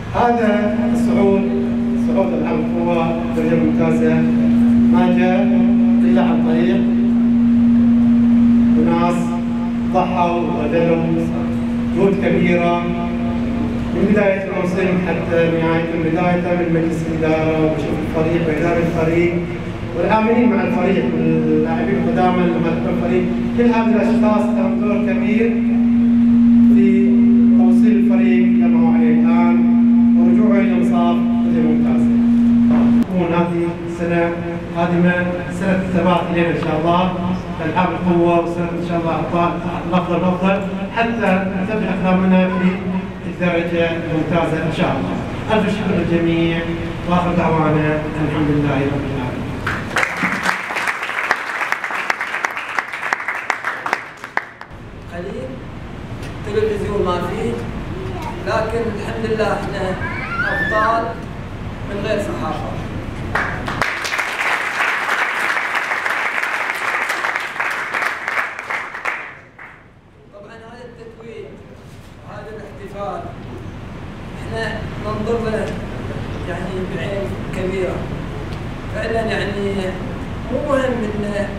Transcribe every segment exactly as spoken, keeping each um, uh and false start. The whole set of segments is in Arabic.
هذا الصعود صعود العام القوة درجة ممتازة ما جاء إلا عن طريق وناس ضحوا وبذلوا جهود كبيرة من بداية الموسم حتى نهاية، من بداية من مجلس الإدارة وبشوف الفريق وإدارة الفريق والعاملين مع الفريق واللاعبين القدامى لما تكون الفريق، كل هذه الأشخاص لهم دور كبير في توصيل الفريق لما هو عليه الآن ورجوعه إلى مصاف درجة ممتازة. تكون هذه السنة قادمة سنة الثبات إلينا إن شاء الله ألعاب القوة، وسنة إن شاء الله أعطاء الأفضل الأفضل حتى نثبت أقدامنا في الدرجة الممتازة إن شاء الله. ألف شكر للجميع وآخر دعوانا الحمد لله رب العالمين. قليل تلفزيون ما فيه، لكن الحمد لله احنا أبطال من غير صحافة. طبعا هذا التتويج وهذا الاحتفال احنا ننظر له يعني بعين كبيرة فعلا، يعني مو مهم انه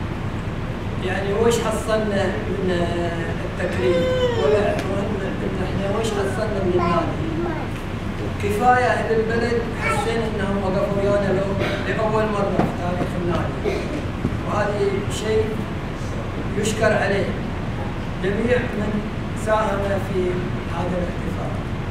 يعني وش حصلنا من التكريم ولا مهم ان احنا وش حصلنا من النادي. كفايه اهل البلد حسينا انهم وقفوا ويانا لاول مره في تاريخ النادي، وهذا شيء يشكر عليه جميع من ساهم في هذا الاحتفال.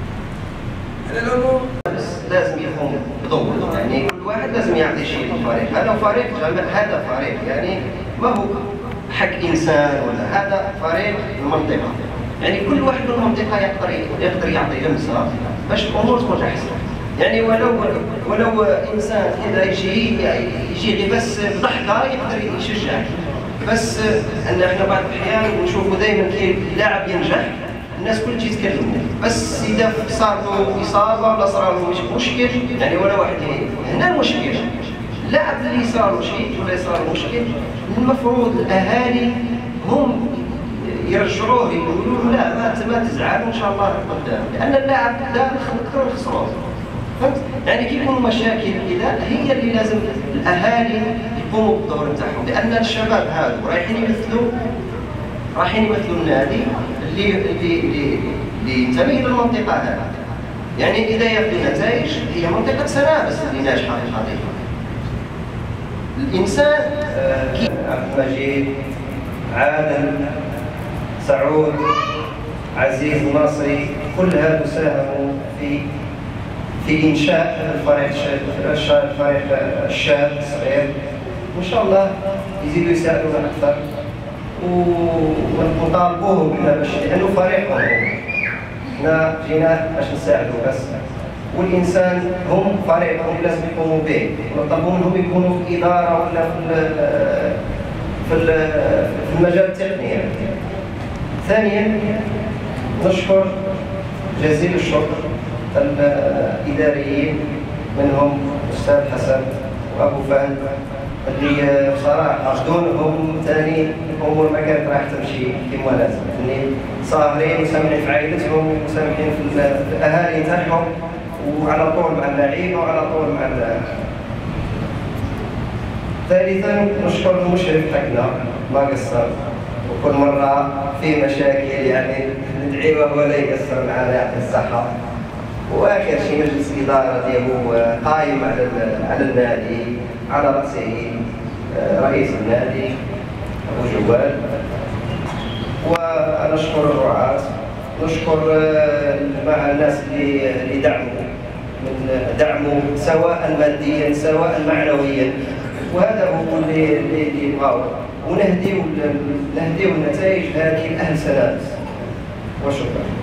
على العموم لازم يقوم بدوره، يعني كل واحد لازم يعطي شيء للفريق، هذا فريق هذا فريق يعني ما هو حق انسان ولا هذا فريق المنطقه، يعني كل واحد من المنطقه يقدر يقدر يعطي لمسه باش الامور تكون احسن. يعني ولو ولو انسان كذا يجي يجي بس بضحكه يقدر يشجعك، بس ان احنا بعض الاحيان نشوفوا دائما كي اللاعب ينجح الناس كل شيء يتكلموا، بس اذا صار له اصابه ولا صار له مشكل يعني ولا واحد هنا المشكله اللاعب اللي صار له شيء ولا صار له مشكل المفروض الاهالي هم يرجعوه يقولوا لا ما ما تزعل وان شاء الله قدام، لان اللاعب لا نقدروا نخسروه. فهمت؟ يعني كي يكونوا مشاكل كذا هي اللي لازم الاهالي يقوموا بالدور نتاعهم، لان الشباب هذو رايحين يمثلوا رايحين يمثلوا النادي اللي اللي اللي, اللي ينتمي للمنطقه هذه. يعني اذا ياخذوا نتائج هي منطقه سنابس اللي ناجحه في الحقيقه. الانسان كي عبد المجيد، عادل، سعود، عزيز الناصري كل هذو ساهموا في في انشاء الفريق الشاب الفريق الشاب الصغير، وان شاء الله يزيدوا يساعدونا اكثر ونطالبوهم بها باش لانه فريقهم حنا جينا باش نساعدوا بس، والانسان هم فريقهم لازم يقوموا به، ونطلبوا منهم يكونوا في الاداره ولا في في المجال التقني. يعني. ثانيا نشكر جزيل الشكر الاداريين منهم الاستاذ حسن وابو فهد اللي بصراحه بدونهم ثاني الامور ما كانت راح تمشي كما لازم، اللي صابرين وسامحين في عائلتهم وسامحين في الاهالي تاعهم وعلى طول مع اللعيبه وعلى طول مع اللاعب. ثالثا نشكر المشرف حقنا ما قصر، وكل مره في مشاكل يعني ندعيه ولا يقصر معنا يعطي الصحه. واخر شيء مجلس الاداره ديالو قايم على على النادي على راسه رئيس النادي ابو جوال، ونشكر الرعاة، نشكر مع الناس اللي اللي دعموا من دعموا سواء ماديا سواء معنويا، وهذا هو اللي اللي نبغاو، ونهديو نهديو النتائج هذه لاهل سنابس. وشكرا.